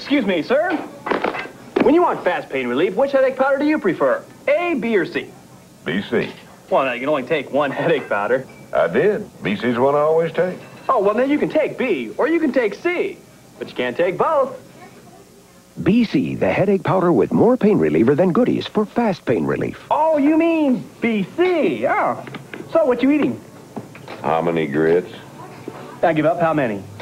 Excuse me, sir. When you want fast pain relief, which headache powder do you prefer? A, B, or C? BC. Well, now, you can only take one headache powder. I did. BC's one I always take. Oh, well, then you can take B, or you can take C. But you can't take both. BC, the headache powder with more pain reliever than Goodies for fast pain relief. Oh, you mean BC. Oh. So, what you eating? How many grits? I give up how many?